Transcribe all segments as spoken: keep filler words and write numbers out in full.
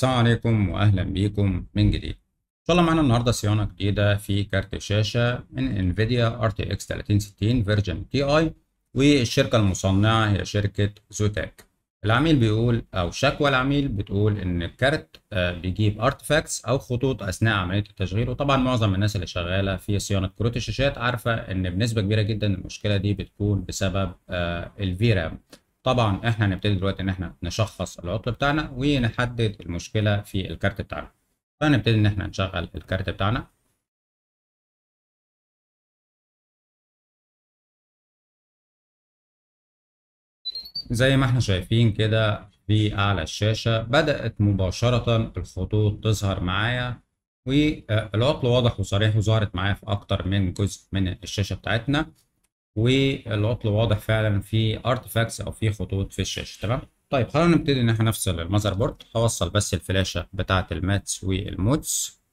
السلام عليكم واهلا بيكم من جديد. ان شاء الله معانا النهارده صيانه جديده في كارت الشاشه من انفيديا ار تي اكس ثلاثين ستين فيرجن تي اي، والشركه المصنعه هي شركه زوتاك. العميل بيقول او شكوى العميل بتقول ان الكارت آه، بيجيب ارتفاكتس او خطوط اثناء عمليه التشغيل، وطبعا معظم الناس اللي شغاله في صيانه كروت الشاشات عارفه ان بنسبه كبيره جدا المشكله دي بتكون بسبب الفي رام. طبعا احنا هنبتدي دلوقتي ان احنا نشخص العطل بتاعنا ونحدد المشكله في الكارت بتاعنا. فهنبتدي ان احنا نشغل الكارت بتاعنا. زي ما احنا شايفين كده في اعلى الشاشه بدات مباشره الخطوط تظهر معايا، والعطل واضح وصريح وظهرت معايا في اكتر من جزء من الشاشه بتاعتنا، والعطل واضح فعلا في ارتفاكتس او في خطوط في الشاشه. تمام. طيب خلينا نبتدي ان احنا نفصل المذر بورد. هوصل بس الفلاشه بتاعه الماتس والمودز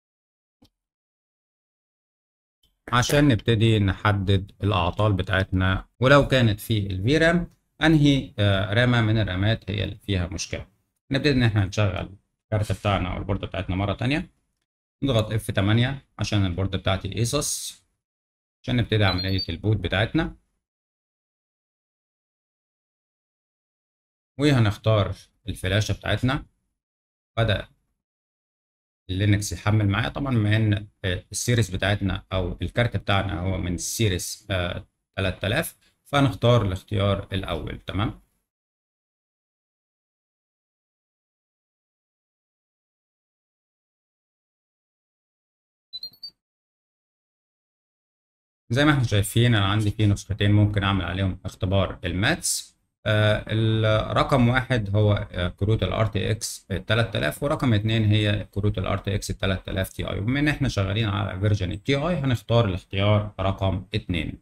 عشان نبتدي نحدد الأعطال بتاعتنا، ولو كانت في الفي رام أنهي آه، رامة من الرامات هي اللي فيها مشكلة. نبتدي إن إحنا نشغل الكارت بتاعنا أو البوردة بتاعتنا مرة تانية. نضغط اف ثمانية عشان البوردة بتاعتي ايسوس، عشان نبتدي عملية البوت بتاعتنا. وهنختار الفلاشة بتاعتنا. بدأ اللينكس يحمل معايا، طبعا بما ان آه، السيريس بتاعتنا او الكارت بتاعنا هو من السيريس آه، ثلاثة آلاف، فنختار الاختيار الاول. تمام. زي ما احنا شايفين انا عندي فيه نسختين ممكن اعمل عليهم اختبار الماتس. آه الرقم واحد هو آه كروت الار تي اكس ثلاثة آلاف، ورقم اتنين هي كروت الار تي اكس ثلاثة آلاف تي اي. وبما ان احنا شغالين على فيرجن التي اي هنختار الاختيار رقم اتنين.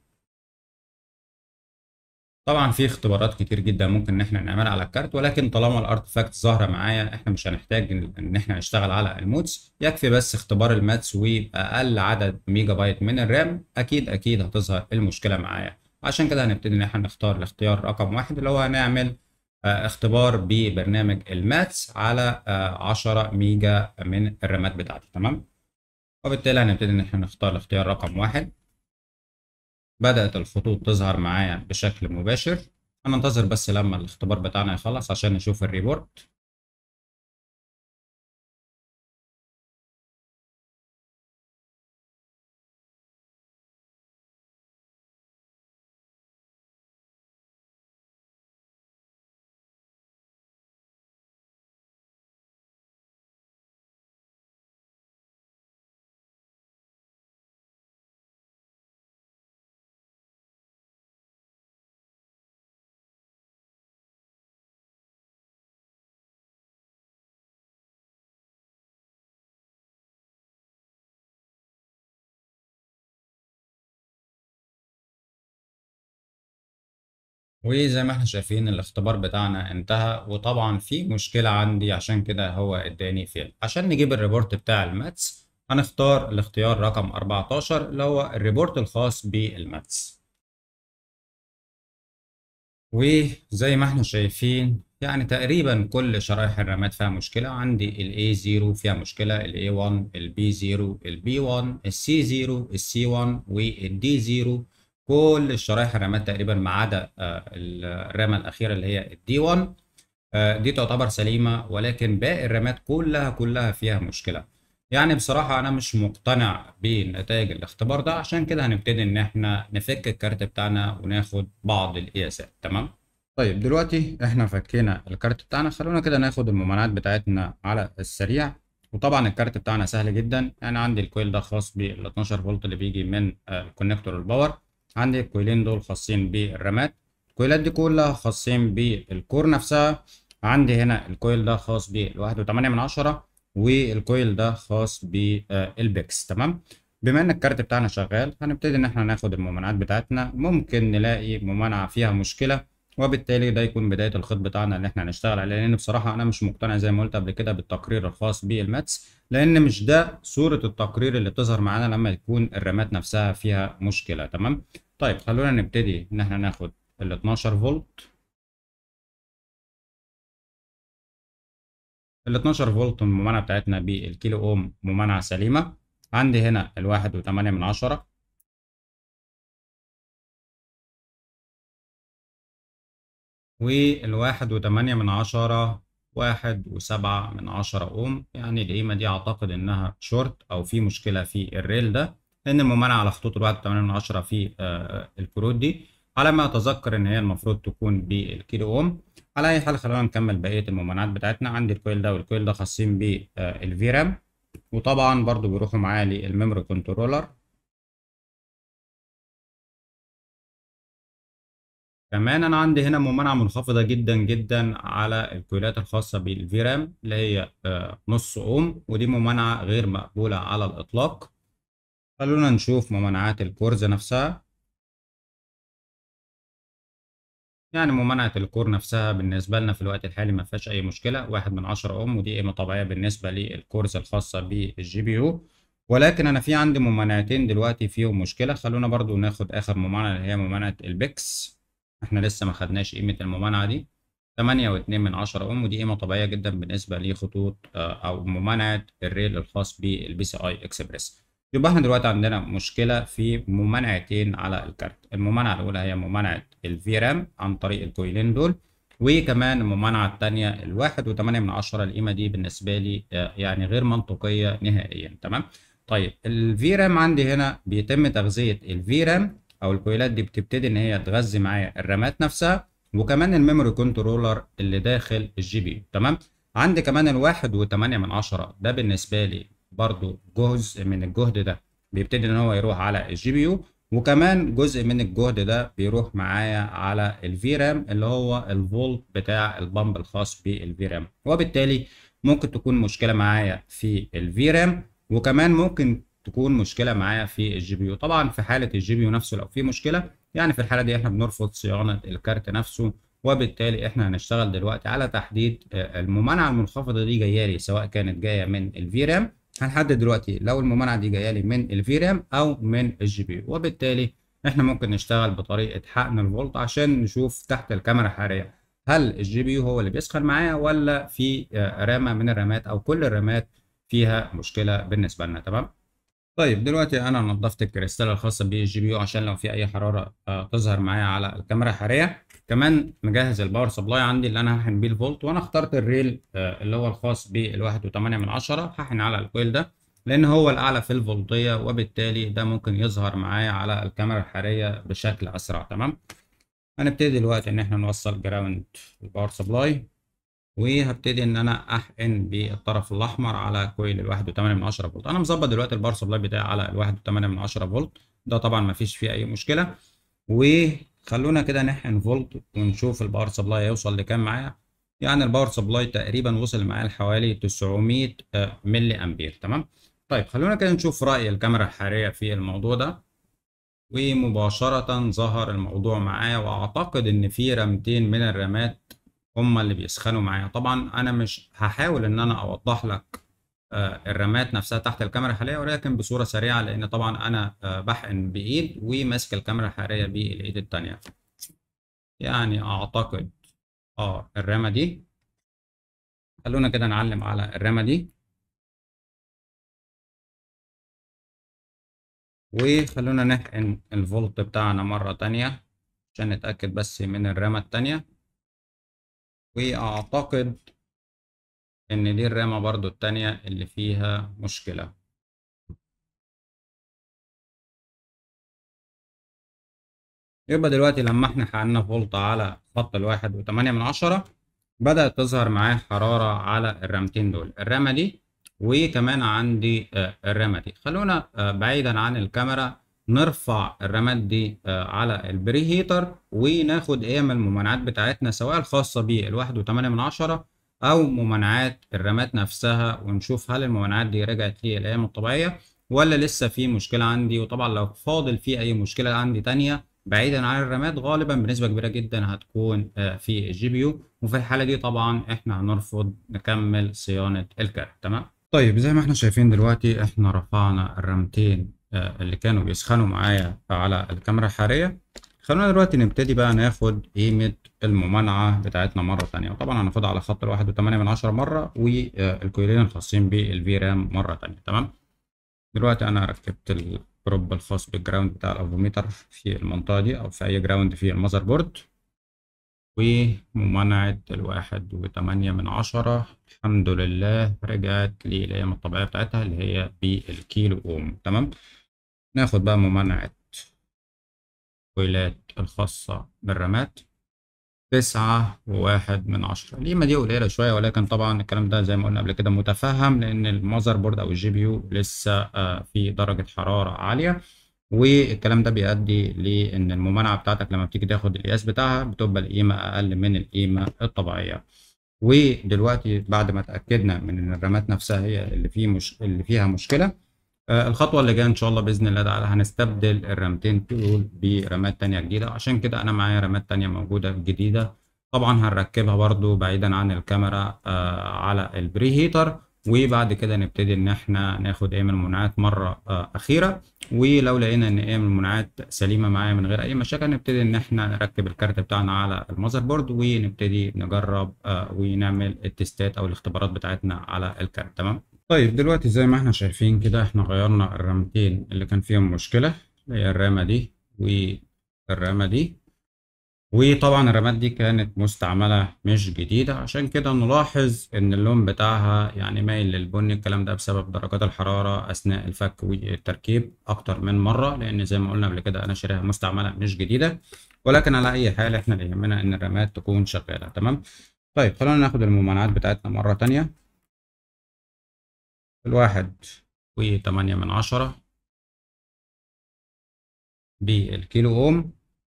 طبعا في اختبارات كتير جدا ممكن ان احنا نعملها على الكارت، ولكن طالما الارتفاكت ظاهره معايا احنا مش هنحتاج ان إن احنا نشتغل على المودز. يكفي بس اختبار الماتس واقل عدد ميجا بايت من الرام، اكيد اكيد هتظهر المشكله معايا. عشان كده هنبتدي ان احنا نختار الاختيار رقم واحد اللي هو هنعمل آه، اختبار ببرنامج الماتس على آه، عشرة ميجا من الرامات بتاعتي. تمام. وبالتالي هنبتدي ان احنا نختار الاختيار رقم واحد. بدأت الخطوط تظهر معايا بشكل مباشر. هننتظر بس لما الاختبار بتاعنا يخلص عشان نشوف الريبورت. وزي ما احنا شايفين الاختبار بتاعنا انتهى، وطبعا في مشكلة عندي عشان كده هو اداني فيل. عشان نجيب الريبورت بتاع الماتس هنختار الاختيار رقم أربعتاشر اللي هو الريبورت الخاص بالماتس. وزي ما احنا شايفين يعني تقريبا كل شرائح الرامات فيها مشكلة. عندي ال إيه صفر فيها مشكلة، ال إيه واحد، ال بي صفر، ال بي واحد، ال سي صفر، ال سي واحد، وال دي صفر. كل الشرائح الرامات تقريبا ما عدا آه، الرامة الأخيرة اللي هي ال دي واحد. آه، دي تعتبر سليمة، ولكن باقي الرامات كلها كلها فيها مشكلة. يعني بصراحة أنا مش مقتنع بنتائج الاختبار ده، عشان كده هنبتدي إن إحنا نفك الكارت بتاعنا وناخد بعض القياسات. تمام. طيب دلوقتي إحنا فكينا الكارت بتاعنا، خلونا كده ناخد الممانعات بتاعتنا على السريع. وطبعا الكارت بتاعنا سهل جدا. يعني عندي الكويل ده خاص بال اتناشر فولت اللي بيجي من آه، الكونكتور الباور. عندي الكويلين دول خاصين بالرامات. الكويلات دي كلها خاصين بالكور نفسها. عندي هنا الكويل ده خاص بالواحد وتمانية من عشرة، والكويل ده خاص بالبيكس. تمام. بما ان الكارت بتاعنا شغال هنبتدي ان احنا ناخد الممانعات بتاعتنا. ممكن نلاقي ممانعة فيها مشكلة، وبالتالي ده يكون بداية الخط بتاعنا اللي احنا هنشتغل عليه. لان بصراحة انا مش مقتنع زي ما قلت قبل كده بالتقرير الخاص بالماتس، لان مش ده صورة التقرير اللي بتظهر معانا لما يكون الرامات نفسها فيها مشكلة. تمام. طيب خلونا نبتدي ان احنا ناخد ال اتناشر فولت. ال اتناشر فولت الممانعة بتاعتنا بالكيلو اوم ممانعة سليمة. عندي هنا الواحد وتمانية من عشرة والواحد وتمانية من عشرة واحد وسبعة من عشرة اوم. يعني القيمة دي اعتقد انها شورت او في مشكلة في الريل ده، لان الممانعة على خطوط الواحد وتمانية من عشرة في آه، الكروت دي على ما اتذكر ان هي المفروض تكون بالكيلو اوم. على اي حال خلينا نكمل بقية الممانعات بتاعتنا. عندي الكويل ده والكويل ده خاصين بالفي رام، وطبعا برضو بيروحوا معايا للميموري كنترولر. كمان انا عندي هنا ممانعه منخفضه جدا جدا على الكويلات الخاصه بالفيرام اللي هي آه، نص اوم، ودي ممانعه غير مقبوله على الاطلاق. خلونا نشوف ممانعات الكورز نفسها. يعني ممانعه الكور نفسها بالنسبه لنا في الوقت الحالي ما فيهاش اي مشكله، واحد من عشرة اوم، ودي قيمه طبيعيه بالنسبه للكورز الخاصه بالجي بي يو. ولكن انا في عندي ممانعتين دلوقتي فيهم مشكله. خلونا برضو ناخد اخر ممانعه اللي هي ممانعه البيكس. احنا لسه ما خدناش قيمه الممانعه دي. تمانية واتنين من عشرة اوم، ودي قيمه طبيعيه جدا بالنسبه لخطوط آه، او ممانعه الريل الخاص بالبي سي اي اكسبريس. يبقى احنا دلوقتي عندنا مشكله في ممانعتين على الكارت. الممانعه الاولى هي ممانعه الفي رام عن طريق الكويلين دول، وكمان الممانعه الثانيه الواحد وثمانية من عشرة. القيمه دي بالنسبه لي آه، يعني غير منطقيه نهائيا. تمام. طيب الفي رام عندي هنا بيتم تغذيه الفي رام او الكويلات دي بتبتدي ان هي تغذي معايا الرامات نفسها، وكمان الميموري كنترولر اللي داخل الجي بي يو. تمام. عندي كمان الواحد وثمانية من عشرة ده بالنسبة لي برضو جزء من الجهد ده بيبتدي ان هو يروح على الجي بي يو، وكمان جزء من الجهد ده بيروح معايا على الفي رام اللي هو الفولت بتاع البامب الخاص بالفي رام. وبالتالي ممكن تكون مشكلة معايا في الفي رام، وكمان ممكن تكون مشكلة معايا في الجي بي يو. طبعا في حالة الجي بي يو نفسه لو في مشكلة، يعني في الحالة دي احنا بنرفض صيانة الكارت نفسه. وبالتالي احنا هنشتغل دلوقتي على تحديد آه، الممانعة المنخفضة دي جاية لي سواء كانت جاية من الفي رام. هنحدد دلوقتي لو الممانعة دي جاية لي من الفي رام او من الجي بي يو. وبالتالي احنا ممكن نشتغل بطريقة حقن الفولت عشان نشوف تحت الكاميرا الحرارية هل الجي بي يو هو اللي بيسخن معايا، ولا في آه، رامة من الرامات او كل الرامات فيها مشكلة بالنسبة لنا. تمام. طيب دلوقتي انا نظفت الكريستال الخاصه بالجي بي يو عشان لو في اي حراره آه، تظهر معايا على الكاميرا الحراريه. كمان مجهز الباور سبلاي عندي اللي انا هحن بيه الفولت، وانا اخترت الريل آه، اللي هو الخاص بالواحد وثمانية من عشرة. هحن على الكويل ده لان هو الاعلى في الفولتيه، وبالتالي ده ممكن يظهر معايا على الكاميرا الحراريه بشكل اسرع. تمام. هنبتدي دلوقتي ان احنا نوصل جراوند الباور سبلاي، وهبتدي ان انا احقن بالطرف الاحمر على كويل الواحد وثمانية من عشرة فولت. انا مظبط دلوقتي الباور سبلاي بتاعي على الواحد وثمانية من عشرة فولت، ده طبعا ما فيش فيه اي مشكله. وخلونا كده نحقن فولت ونشوف الباور سبلاي هيوصل لكام معايا. يعني الباور سبلاي تقريبا وصل معايا لحوالي تسعمية آه، ملي امبير. تمام. طيب خلونا كده نشوف راي الكاميرا الحراريه في الموضوع ده. ومباشره ظهر الموضوع معايا، واعتقد ان في رامتين من الرامات هما اللي بيسخنوا معايا. طبعا انا مش هحاول ان انا اوضح لك آه، الرامات نفسها تحت الكاميرا الحراريه، ولكن بصوره سريعه لان طبعا انا آه، بحقن بايد وماسك الكاميرا الحراريه بالايد التانيه. يعني اعتقد اه الرامه دي. خلونا كده نعلم على الرامه دي، وخلونا نحقن الفولت بتاعنا مره تانيه عشان نتاكد بس من الرامه التانيه. واعتقد ان دي الرامه برضو التانيه اللي فيها مشكله. يبقى دلوقتي لما احنا حققنا فولت على خط الواحد وثمانية من عشرة، بدأت تظهر معاه حرارة على الرامتين دول، الرامة دي وكمان عندي آه، الرامة دي. خلونا آه، بعيدا عن الكاميرا نرفع الرامات دي آه، على البري هيتر، وناخد قيم الممانعات بتاعتنا سواء الخاصة بالواحد وثمانية من عشرة أو ممانعات الرامات نفسها، ونشوف هل الممانعات دي رجعت لي الأيام الطبيعية ولا لسه في مشكلة عندي. وطبعا لو فاضل في أي مشكلة عندي تانية بعيدا عن الرامات، غالبا بنسبة كبيرة جدا هتكون آه، في الجي بي يو. وفي الحالة دي طبعا احنا هنرفض نكمل صيانة الكارت. تمام. طيب زي ما احنا شايفين دلوقتي احنا رفعنا الرامتين آه، اللي كانوا بيسخنوا معايا على الكاميرا الحرارية. خلونا دلوقتي نبتدي بقى ناخد قيمة الممانعة بتاعتنا مرة تانية، وطبعا هناخدها على خط الواحد وتمانية من عشرة مرة، والكويلين الخاصين بالفي رام مرة تانية. تمام. دلوقتي أنا ركبت البروب الخاص بالجراوند بتاع الأفوميتر في المنطقة دي أو في أي جراوند في المذر بورد، وممانعة الواحد وتمانية من عشرة الحمد لله رجعت للقيم الطبيعية بتاعتها اللي هي بالكيلو أوم. تمام. ناخد بقى ممانعة الكويلات الخاصة بالرامات تسعة وواحد من عشرة. القيمة دي قليلة شوية، ولكن طبعا الكلام ده زي ما قلنا قبل كده متفهم، لأن المذر بورد أو الجي بي يو لسه آه، في درجة حرارة عالية، والكلام ده بيؤدي لأن الممانعة بتاعتك لما بتيجي تاخد القياس بتاعها بتبقى القيمة أقل من القيمة الطبيعية. ودلوقتي بعد ما اتأكدنا من إن الرامات نفسها هي اللي فيه مش... اللي فيها مشكلة، آه، الخطوة اللي جاية إن شاء الله بإذن الله تعالى هنستبدل الرامتين دول برامات تانية جديدة. عشان كده أنا معايا رامات تانية موجودة جديدة، طبعا هنركبها برضو بعيدا عن الكاميرا آه، على البري هيتر، وبعد كده نبتدي إن إحنا ناخد أيام المناعات مرة آه، أخيرة. ولو لقينا إن أيام المناعات سليمة معايا من غير أي مشاكل، نبتدي إن إحنا نركب الكارت بتاعنا على المذر بورد ونبتدي نجرب آه، ونعمل التستات أو الاختبارات بتاعتنا على الكارت. تمام. طيب دلوقتي زي ما احنا شايفين كده احنا غيرنا الرامتين اللي كان فيهم مشكلة، اللي هي الرامة دي والرامة دي. وطبعا الرامات دي كانت مستعملة مش جديدة، عشان كده نلاحظ ان اللون بتاعها يعني مايل للبني. الكلام ده بسبب درجات الحرارة اثناء الفك والتركيب اكتر من مرة، لان زي ما قلنا قبل كده انا شاريها مستعملة مش جديدة. ولكن على اي حال احنا اللي يهمنا ان الرامات تكون شغالة. تمام. طيب خلونا ناخد الممانعات بتاعتنا مرة تانية. الواحد وتمانية من عشرة بالكيلو اوم،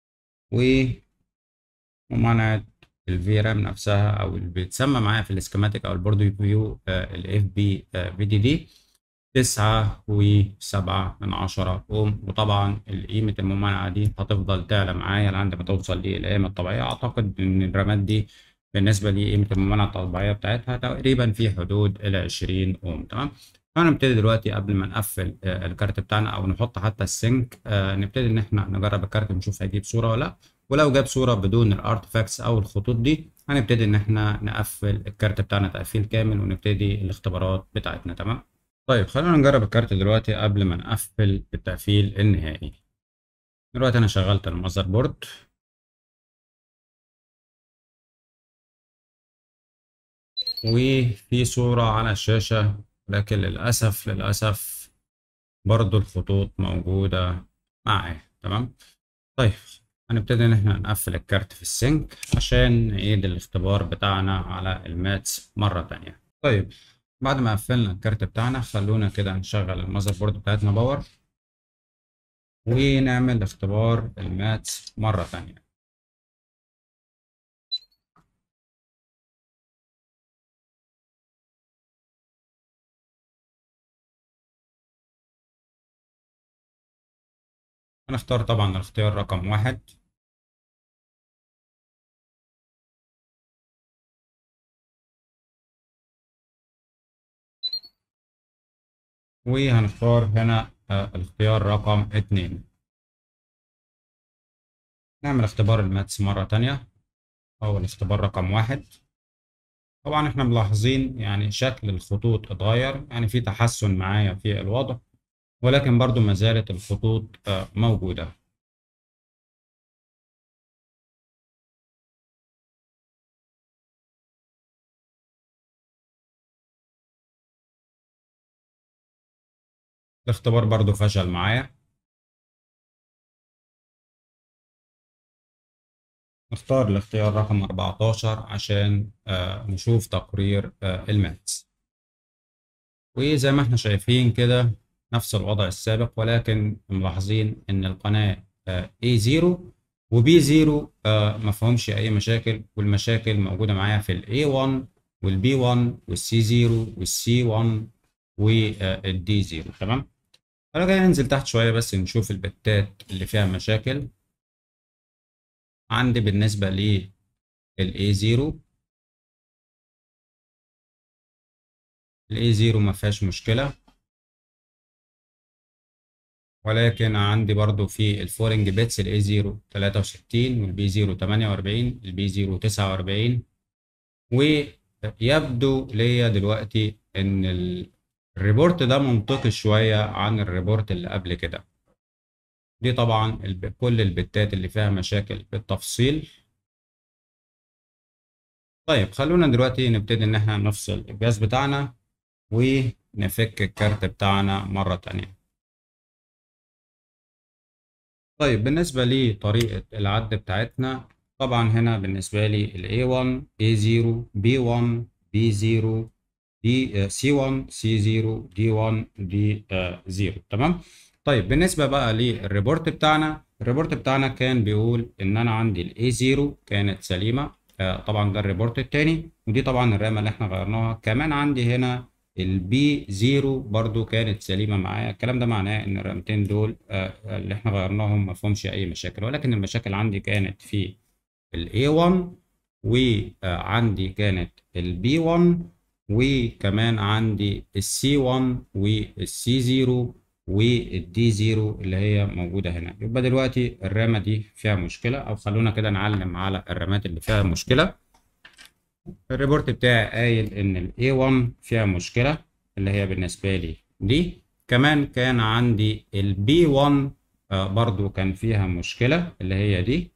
وممانعة الفي رام نفسها او اللي بيتسمى معايا في الاسكيماتيك او البورد فيو الاف بي في دي دي تسعة وسبعة من عشرة اوم. وطبعا قيمة الممانعة دي هتفضل تعلى معايا لحد ما توصل للقيمة الطبيعية. اعتقد ان الرامات دي بالنسبة لي قيمة الممانعة الطبيعية بتاعتها تقريبا في حدود ال عشرين اوم. تمام. هنبتدي دلوقتي قبل ما نقفل آه، الكارت بتاعنا او نحط حتى السync، آه، نبتدي ان احنا نجرب الكارت نشوف هيجيب صورة ولا لا. ولو جاب صورة بدون الارتفاكتس او الخطوط دي، هنبتدي ان احنا نقفل الكارت بتاعنا تقفيل كامل ونبتدي الاختبارات بتاعتنا. تمام. طيب خلينا نجرب الكارت دلوقتي قبل ما نقفل التقفيل النهائي. دلوقتي انا شغلت المذر بورد، وفي صورة على الشاشة، لكن للأسف للأسف برضو الخطوط موجودة معايا. تمام. طيب هنبتدي إن احنا نقفل الكارت في السync عشان نعيد الاختبار بتاعنا على الماتس مرة تانية. طيب بعد ما قفلنا الكارت بتاعنا، خلونا كده نشغل المذر بورد بتاعتنا باور ونعمل اختبار الماتس مرة تانية. هنختار طبعا الاختيار رقم واحد، وهنختار هنا آه، الاختيار رقم اتنين. نعمل اختبار الماتس مرة تانية أو الاختبار رقم واحد. طبعا احنا ملاحظين يعني شكل الخطوط اتغير، يعني في تحسن معايا في الوضع، ولكن برضو ما زالت الخطوط آه، موجودة. الاختبار برضو فشل معايا. نختار الاختيار رقم أربعتاشر عشان آه، نشوف تقرير آه، الماتس. وزي ما احنا شايفين كده نفس الوضع السابق، ولكن ملاحظين ان القناة آه، إيه زيرو و بي زيرو آه، ما فيهمش اي مشاكل، والمشاكل موجودة معايا في ال إيه وان وال بي وان وال سي زيرو وال سي وان وال دي زيرو. تمام. انا جاي ننزل تحت شوية بس نشوف البتات اللي فيها مشاكل. عندي بالنسبة لل إيه زيرو، ال إيه زيرو ما فيهاش مشكلة، ولكن عندي برضو في الفورنج بيتس ال إيه زيرو تلاتة وستين وال بي زيرو تمانية وأربعين ال بي زيرو تسعة وأربعين. ويبدو ليا دلوقتي ان ال- الريبورت ده منطقي شوية عن الريبورت اللي قبل كده. دي طبعا الب- كل البتات اللي فيها مشاكل بالتفصيل. طيب خلونا دلوقتي نبتدي ان احنا نفصل الجهاز بتاعنا ونفك الكارت بتاعنا مرة تانية. طيب بالنسبة لطريقة العد بتاعتنا، طبعا هنا بالنسبة لي ال إيه واحد إيه صفر بي واحد بي صفر دي سي واحد سي صفر دي واحد دي صفر. تمام. طيب بالنسبة بقى للريبورت بتاعنا، الريبورت بتاعنا كان بيقول ان انا عندي ال إيه صفر كانت سليمة. آه، طبعا ده الريبورت التاني، ودي طبعا الرامة اللي احنا غيرناها. كمان عندي هنا البي صفر برضو كانت سليمة معايا. الكلام ده معناه ان الرامتين دول آه، اللي احنا غيرناهم ما فيهمش اي مشاكل، ولكن المشاكل عندي كانت في ال إيه واحد، وعندي كانت ال بي واحد، وكمان عندي ال سي واحد وال سي صفر وال دي صفر اللي هي موجودة هنا. يبقى دلوقتي الرامة دي فيها مشكلة، او خلونا كده نعلم على الرامات اللي فيها مشكلة. الريبورت بتاعي قايل ان ال إيه واحد فيها مشكلة، اللي هي بالنسبة لي دي. كمان كان عندي ال بي واحد آه، برضو كان فيها مشكلة، اللي هي دي.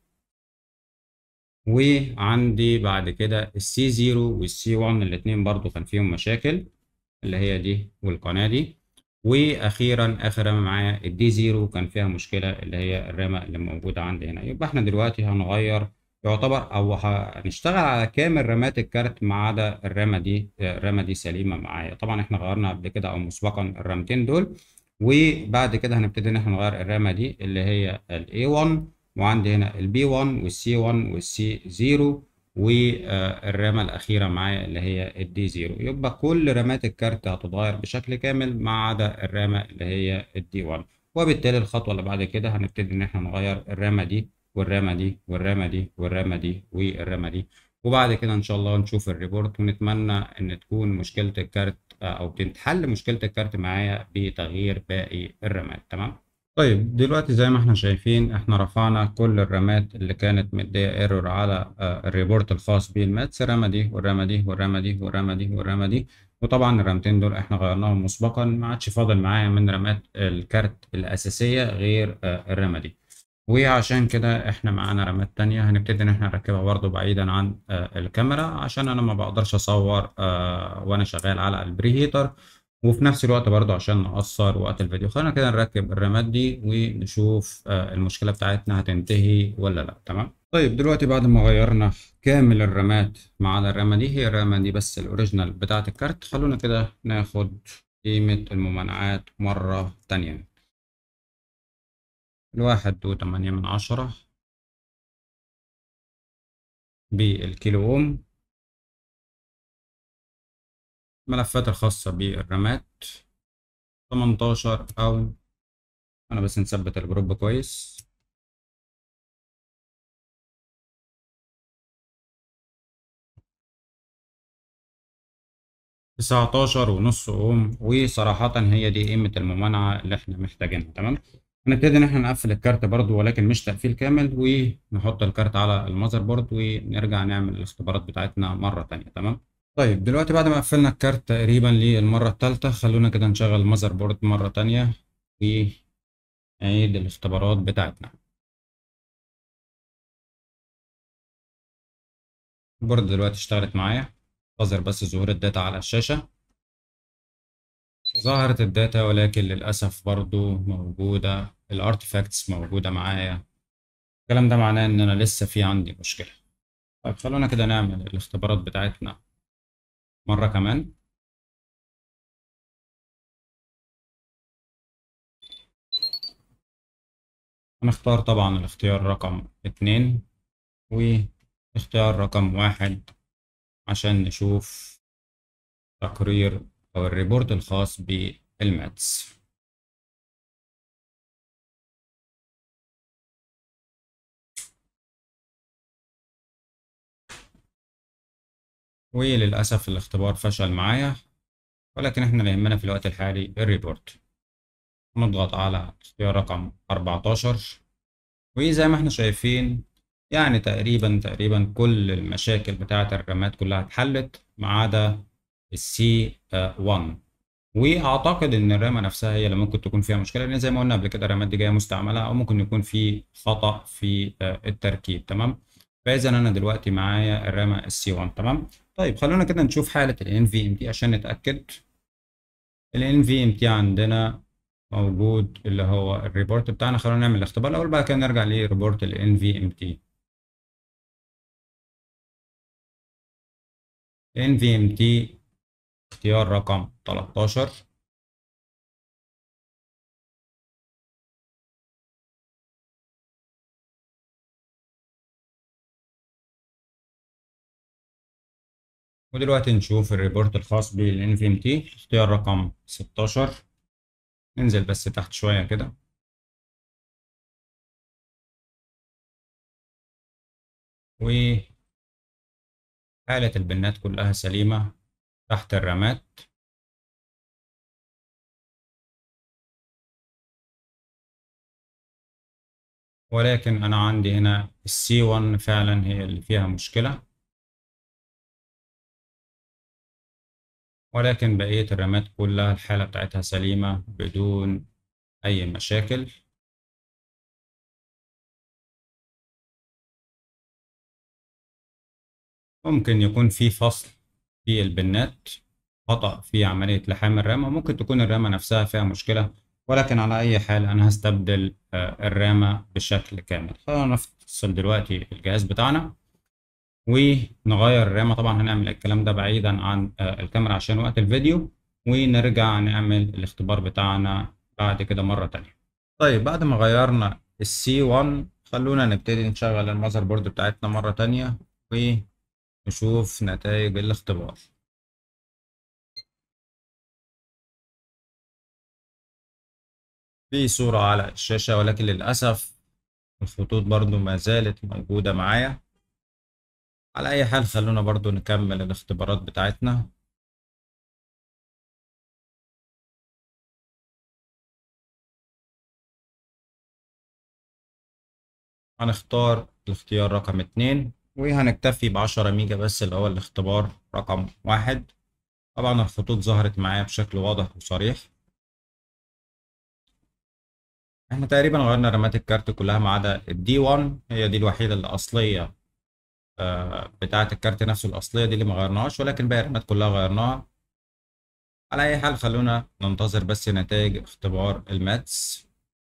وعندي بعد كده السي صفر والسي واحد الاتنين برضو كان فيهم مشاكل، اللي هي دي والقناة دي. واخيرا اخر رامة معايا الدي صفر كان فيها مشكلة، اللي هي الرامة اللي موجودة عندي هنا. يبقى احنا دلوقتي هنغير يعتبر، او هنشتغل على كامل رامات الكارت ما عدا الرامة دي. الرامة دي سليمة معايا. طبعا احنا غيرنا قبل كده او مسبقا الرامتين دول، وبعد كده هنبتدي ان احنا نغير الرامة دي اللي هي ال إيه واحد. وعندي هنا ال بي واحد والسي واحد والسي صفر، والرامة الأخيرة معايا اللي هي الدي صفر. يبقى كل رامات الكارت هتتغير بشكل كامل ما عدا الرامة اللي هي الدي واحد. وبالتالي الخطوة اللي بعد كده هنبتدي إن احنا نغير الرامة دي والرامة دي والرامة دي والرامة دي والرامة دي. وبعد كده إن شاء الله نشوف الريبورت، ونتمنى إن تكون مشكلة الكارت آه، أو تتحل مشكلة الكارت معايا بتغيير باقي الرامات. تمام. طيب دلوقتي زي ما احنا شايفين، احنا رفعنا كل الرامات اللي كانت مدية ايرور على آه، الريبورت الخاص بالماتس. الرامة دي والرامة دي والرامة دي والرامة دي والرامة دي. وطبعا الرامتين دول احنا غيرناهم مسبقا، ما عادش فاضل معايا من رامات الكارت الأساسية غير آه، الرامة دي. وعشان كده احنا معانا رامات تانية هنبتدي ان احنا نركبها برضه بعيدا عن آه، الكاميرا، عشان انا ما بقدرش اصور آه، وانا شغال على البري هيتر. وفي نفس الوقت برضه عشان نقصر وقت الفيديو. خلينا كده نركب الرامات دي ونشوف آه، المشكلة بتاعتنا هتنتهي ولا لا. تمام. طيب دلوقتي بعد ما غيرنا كامل الرامات ما عدا الرامة دي، هي الرامة دي بس الأوريجينال بتاعة الكارت، خلونا كده ناخد قيمة الممانعات مرة تانية. الواحد وتمانية من عشرة بالكيلو أوم. الملفات الخاصة بالرامات تمنتاشر، أو أنا بس نثبت الجروب كويس. تسعتاشر ونص أوم. وصراحة هي دي قيمة الممانعة اللي احنا محتاجينها. تمام. هنبتدي إن احنا نقفل الكارت برضو، ولكن مش تقفيل كامل، ونحط الكارت على المذر بورد ونرجع نعمل الاختبارات بتاعتنا مرة تانية. تمام. طيب دلوقتي بعد ما قفلنا الكارت تقريبا للمرة الثالثة، خلونا كده نشغل المذر بورد مرة تانية ونعيد الاختبارات بتاعتنا. البورد دلوقتي اشتغلت معايا. انتظر بس ظهور الداتا على الشاشة. ظهرت الداتا، ولكن للأسف برضو موجودة الارتفاكتس موجودة معايا. الكلام ده معناه إن أنا لسه في عندي مشكلة. طيب خلونا كده نعمل الاختبارات بتاعتنا مرة كمان. هنختار طبعا الاختيار رقم اتنين واختيار رقم واحد عشان نشوف تقرير أو الريبورت الخاص بالماتس. وللأسف الاختبار فشل معايا، ولكن احنا اللي يهمنا في الوقت الحالي الريبورت. نضغط على اختيار رقم أربعتاشر، وزي ما احنا شايفين يعني تقريبا تقريبا كل المشاكل بتاعة الرامات كلها اتحلت ما عدا السي واحد. واعتقد ان الرامه نفسها هي اللي ممكن تكون فيها مشكله، لان زي ما قلنا قبل كده الرامات دي جايه مستعمله، او ممكن يكون في خطا في آه، التركيب. تمام. فاذا انا دلوقتي معايا الرامه السي واحد. تمام. طيب خلونا كده نشوف حاله ال N V M T عشان نتاكد. ال N V M T عندنا موجود اللي هو الريبورت بتاعنا. خلونا نعمل الاختبار الاول، بعد كده نرجع لريبورت ال N V M T. N V M T اختيار رقم تلتاشر. ودلوقتي نشوف الريبورت الخاص بال N V M T اختيار رقم ستاشر. ننزل بس تحت شوية كده. وحالة البنات كلها سليمة تحت الرامات. ولكن أنا عندي هنا السي واحد فعلا هي اللي فيها مشكلة، ولكن بقية الرامات كلها الحالة بتاعتها سليمة بدون أي مشاكل. ممكن يكون في فصل في البنات، خطأ في عملية لحام الرامة، ممكن تكون الرامة نفسها فيها مشكلة، ولكن على أي حال أنا هستبدل آه، الرامة بشكل كامل. خلينا نفصل دلوقتي الجهاز بتاعنا ونغير الرامة. طبعا هنعمل الكلام ده بعيدا عن آه، الكاميرا عشان وقت الفيديو، ونرجع نعمل الاختبار بتاعنا بعد كده مرة تانية. طيب بعد ما غيرنا السي واحد خلونا نبتدي نشغل المذر بورد بتاعتنا مرة تانية ونشوف نتائج الاختبار. في صورة على الشاشة، ولكن للأسف الخطوط برضو ما زالت موجودة معايا. على أي حال خلونا برضو نكمل الاختبارات بتاعتنا. هنختار الاختيار رقم اتنين، وهنكتفي بعشرة ميجا بس اللي هو الاختبار رقم واحد. طبعا الخطوط ظهرت معايا بشكل واضح وصريح. احنا تقريبا غيرنا رامات الكارت كلها ما عدا الدي واحد، هي دي الوحيدة اللي أصلية. آه، بتاعة الكارت نفسه الأصلية دي اللي ما غيرناهاش، ولكن باقي الرامات كلها غيرناها. على أي حال خلونا ننتظر بس نتائج اختبار الماتس.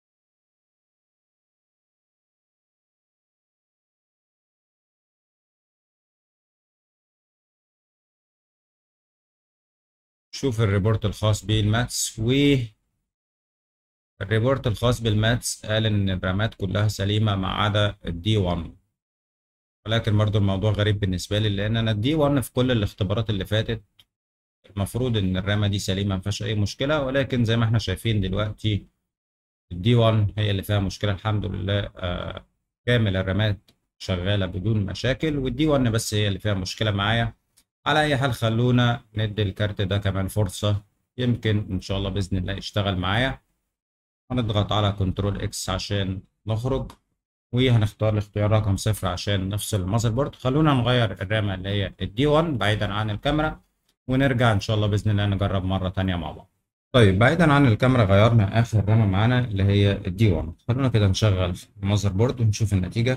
شوف الريبورت الخاص بالماتس، والريبورت الخاص بالماتس قال إن الرامات كلها سليمة ما عدا الدي واحد. ولكن برضو الموضوع غريب بالنسبة لي، لأن أنا الدي واحد في كل الاختبارات اللي فاتت المفروض إن الرامة دي سليمة مفيهاش أي مشكلة، ولكن زي ما احنا شايفين دلوقتي الدي واحد هي اللي فيها مشكلة. الحمد لله آه كامل الرامات شغالة بدون مشاكل، والدي واحد بس هي اللي فيها مشكلة معايا. على أي حال خلونا ندي الكارت ده كمان فرصة، يمكن إن شاء الله بإذن الله يشتغل معايا. هنضغط على كنترول إكس عشان نخرج، وهنختار الاختيار رقم صفر عشان نفصل المذر بورد. خلونا نغير الرامة اللي هي الدي واحد بعيدا عن الكاميرا، ونرجع إن شاء الله بإذن الله نجرب مرة تانية مع بعض. طيب بعيدا عن الكاميرا غيرنا آخر رامة معانا اللي هي الدي واحد. خلونا كده نشغل المذر بورد ونشوف النتيجة.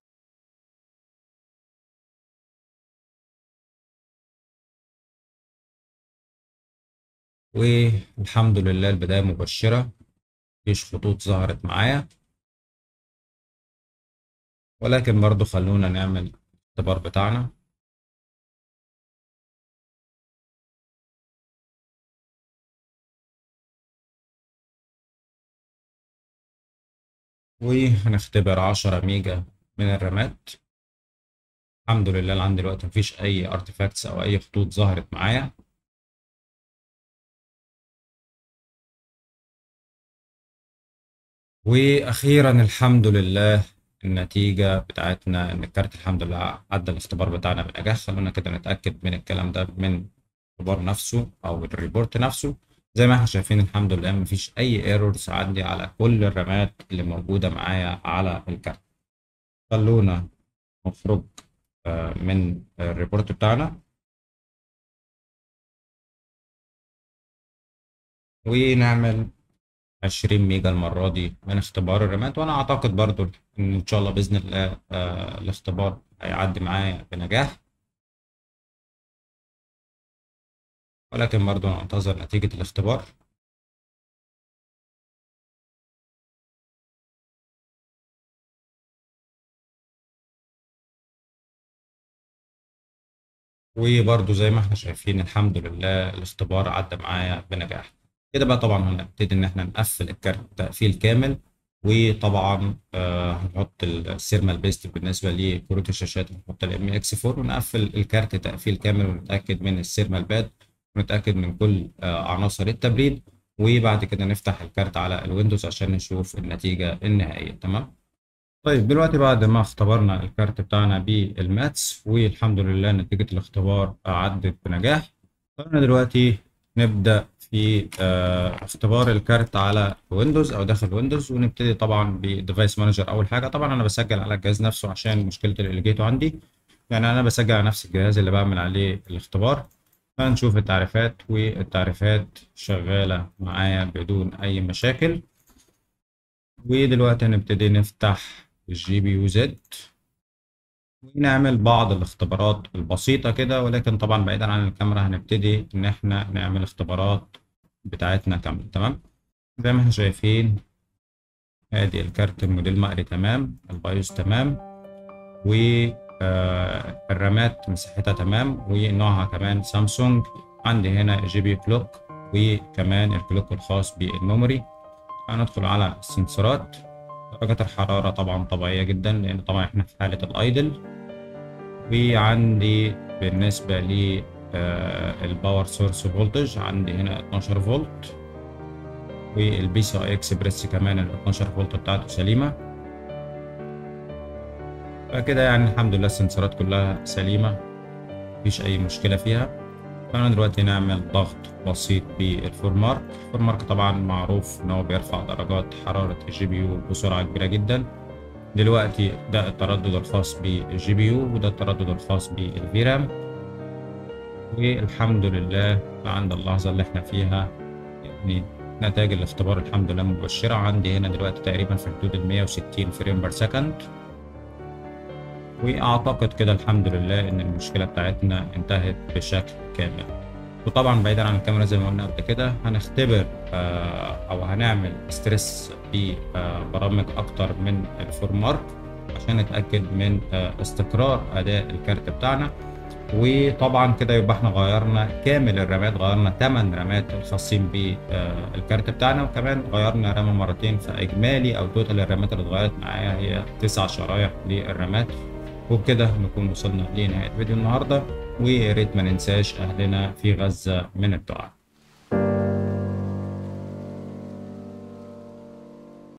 والحمد لله البداية مبشرة، مفيش خطوط ظهرت معايا. ولكن برضو خلونا نعمل الاختبار بتاعنا. وهنختبر عشرة ميجا من الرامات. الحمد لله لحد دلوقتي مفيش أي ارتفاكتس أو أي خطوط ظهرت معايا. وأخيرا الحمد لله النتيجة بتاعتنا إن الكارت الحمد لله عدى الاختبار بتاعنا بنجاح. خلونا كده نتأكد من الكلام ده من الاختبار نفسه أو الريبورت نفسه. زي ما احنا شايفين الحمد لله مفيش اي ايرورز عندي على كل الرامات اللي موجودة معايا على الكارت. خلونا نخرج آه، من الريبورت بتاعنا ونعمل عشرين ميجا المرة دي من اختبار الرامات، وأنا أعتقد برضو إن إن شاء الله بإذن الله آه الاختبار هيعدي معايا بنجاح، ولكن برضو ننتظر نتيجة الاختبار. وبرضو زي ما احنا شايفين الحمد لله الاختبار عدى معايا بنجاح. كده بقى طبعا هنبتدي إن احنا نقفل الكارت تقفيل كامل، وطبعا آه هنحط السيرمال بيست بالنسبة لكروت الشاشات، هنحط الام اكس اربعة ونقفل الكارت تقفيل كامل ونتأكد من السيرمال باد ونتأكد من كل آه عناصر التبريد، وبعد كده نفتح الكارت على الويندوز عشان نشوف النتيجة النهائية. تمام. طيب دلوقتي بعد ما اختبرنا الكارت بتاعنا بالماتس والحمد لله نتيجة الاختبار عدت بنجاح، خلينا دلوقتي نبدأ في آه، اختبار الكارت على ويندوز أو داخل ويندوز، ونبتدي طبعا بديفايس مانجر. أول حاجة طبعا أنا بسجل على الجهاز نفسه عشان مشكلة الإليجيتو عندي، يعني أنا بسجل على نفس الجهاز اللي بعمل عليه الاختبار. هنشوف التعريفات، والتعريفات شغالة معايا بدون أي مشاكل. ودلوقتي هنبتدي نفتح الجي بي يو زد ونعمل بعض الاختبارات البسيطة كده، ولكن طبعا بعيدا عن الكاميرا هنبتدي إن إحنا نعمل اختبارات بتاعتنا كاملة. تمام. زي ما احنا شايفين ادي الكارت الموديل مقري تمام، البايوس تمام، والرامات مساحتها تمام، ونوعها كمان سامسونج. عندي هنا جي بي كلوك وكمان الكلوك الخاص بالميموري. هندخل على السنسورات. درجة الحرارة طبعا طبيعية جدا لأن طبعا احنا في حالة الايدل. وعندي بالنسبة لي الباور سورس فولتج عندي هنا اتناشر فولت، والبي سي اي اكسبريس كمان ال اتناشر فولت بتاعته سليمة. فكده يعني الحمد لله السنسورات كلها سليمة، مفيش أي مشكلة فيها. فأنا دلوقتي نعمل ضغط بسيط بالفورمارك. الفورمارك طبعا معروف إن هو بيرفع درجات حرارة الجي بي يو بسرعة كبيرة جدا. دلوقتي ده التردد الخاص بالجي بي يو وده التردد الخاص بالفيرام، والحمد لله عند اللحظة اللي احنا فيها يعني نتائج الاختبار الحمد لله مبشرة. عندي هنا دلوقتي تقريبا في حدود ال مية وستين فريم بير سكند، واعتقد كده الحمد لله ان المشكلة بتاعتنا انتهت بشكل كامل. وطبعا بعيدا عن الكاميرا زي ما قلنا قبل كده هنختبر آه او هنعمل ستريس ببرامج آه اكتر من الفورمارك عشان نتأكد من آه استقرار اداء الكارت بتاعنا. وطبعا كده يبقى احنا غيرنا كامل الرامات، غيرنا تمن رامات الخاصين بالكارت بتاعنا، وكمان غيرنا رامة مرتين، فاجمالي او توتال الرامات اللي اتغيرت معايا هي تسع شرايح للرامات. وبكده نكون وصلنا لنهاية فيديو النهارده، ويا ريت ما ننساش اهلنا في غزة من الدعاء.